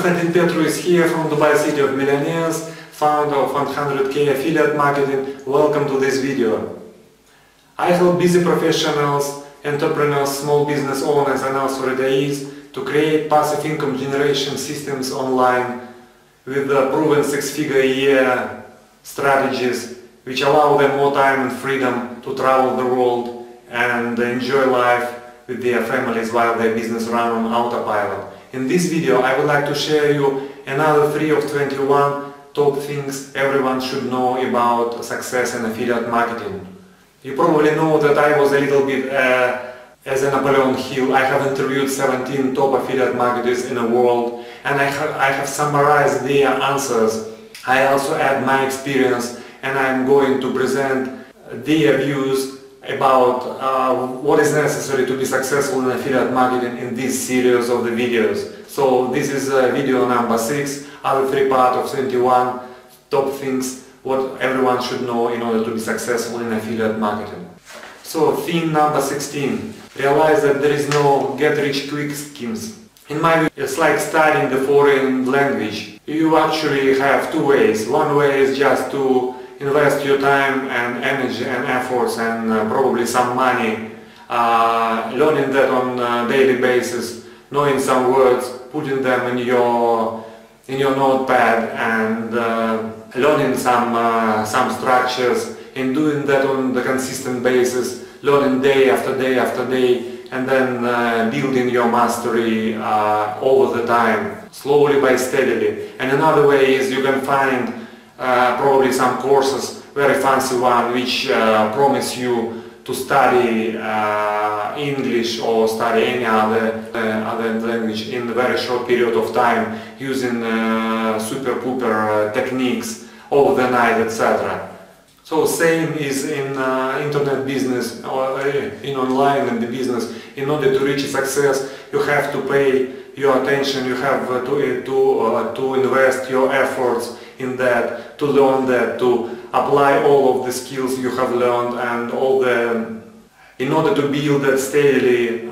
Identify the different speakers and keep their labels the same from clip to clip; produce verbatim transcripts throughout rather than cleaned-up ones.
Speaker 1: Konstantin Petru is here from Dubai City of Millionaires, founder of one hundred K Affiliate Marketing. Welcome to this video. I help busy professionals, entrepreneurs, small business owners and also retirees to create passive income generation systems online with the proven six-figure a year strategies which allow them more time and freedom to travel the world and enjoy life with their families while their business run on autopilot. In this video I would like to share you another three of twenty-one top things everyone should know about success in affiliate marketing. You probably know that I was a little bit uh, as a Napoleon Hill. I have interviewed seventeen top affiliate marketers in the world and I have, I have summarized their answers. I also add my experience and I'm going to present their views about uh, what is necessary to be successful in affiliate marketing in this series of the videos. So this is uh, video number six, other three part of twenty-one top things what everyone should know in order to be successful in affiliate marketing. So theme number sixteen, realize that there is no get-rich-quick schemes. In my view, it's like studying the foreign language. You actually have two ways. One way is just to invest your time and energy and efforts and uh, probably some money uh, learning that on a daily basis, knowing some words, putting them in your in your notepad and uh, learning some uh, some structures and doing that on the consistent basis, learning day after day after day and then uh, building your mastery uh, over the time, slowly by steadily. And another way is you can find Uh, probably some courses, very fancy one, which uh, promise you to study uh, English or study any other uh, other language in a very short period of time using uh, super pooper uh, techniques over the night, et cetera. So same is in uh, internet business or uh, in online in the business. In order to reach success, you have to pay your attention, you have uh, to to uh, to invest your efforts in that, to learn that, to apply all of the skills you have learned and all the, in order to build that steadily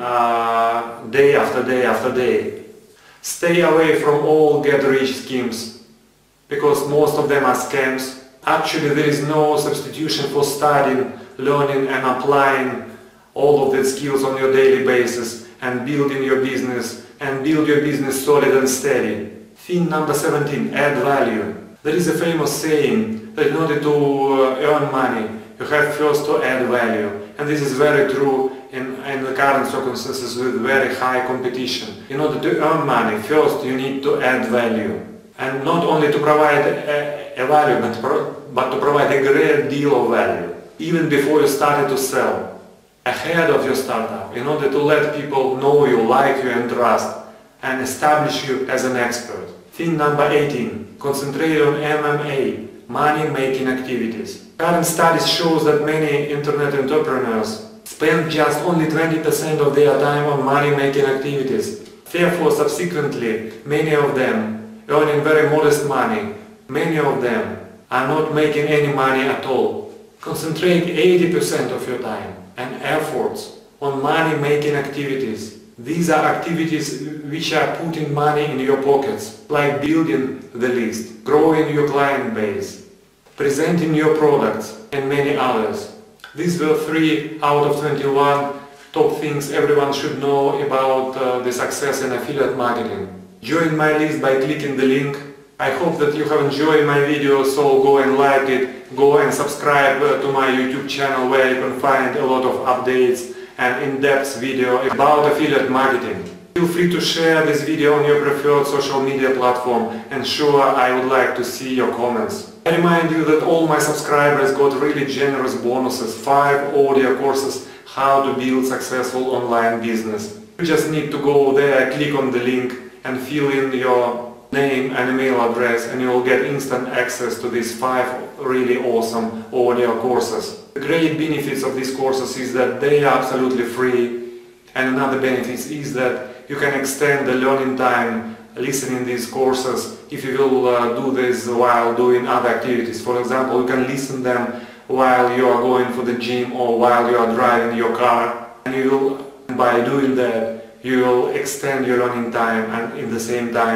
Speaker 1: uh, day after day after day. Stay away from all get-rich schemes because most of them are scams. Actually there is no substitution for studying, learning and applying all of the skills on your daily basis and building your business and build your business solid and steady. Theme number seventeen, add value. There is a famous saying that in order to uh, earn money, you have first to add value. And this is very true in, in the current circumstances with very high competition. In order to earn money, first you need to add value. And not only to provide a, a value, but, pro, but to provide a great deal of value. Even before you started to sell, ahead of your startup, in order to let people know you, like you and trust, and establish you as an expert. Theme number eighteen, concentrate on M M A, money-making activities. Current studies show that many internet entrepreneurs spend just only twenty percent of their time on money-making activities. Therefore, subsequently, many of them earning very modest money, many of them are not making any money at all. Concentrate eighty percent of your time and efforts on money-making activities. These are activities which are putting money in your pockets, like building the list, growing your client base, presenting your products and many others. These were three out of twenty-one top things everyone should know about uh, the success in affiliate marketing. Join my list by clicking the link. I hope that you have enjoyed my video, so go and like it, go and subscribe uh, to my YouTube channel where you can find a lot of updates and in-depth video about affiliate marketing. Feel free to share this video on your preferred social media platform and sure I would like to see your comments. I remind you that all my subscribers got really generous bonuses, five audio courses how to build successful online business. You just need to go there, click on the link and fill in your name and email address and you will get instant access to these five really awesome audio courses. The great benefits of these courses is that they are absolutely free, and another benefit is that you can extend the learning time listening these courses if you will uh, do this while doing other activities. For example, you can listen them while you are going for the gym or while you are driving your car, and you will, by doing that, you will extend your learning time and in the same time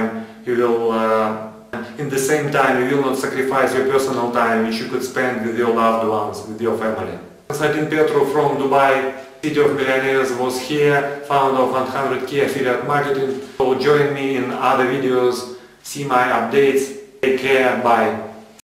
Speaker 1: you will, uh, in the same time, you will not sacrifice your personal time which you could spend with your loved ones, with your family. Konstantin Petru from Dubai, City of Millionaires, was here, founder of one hundred K Affiliate Marketing. So join me in other videos, see my updates. Take care, bye.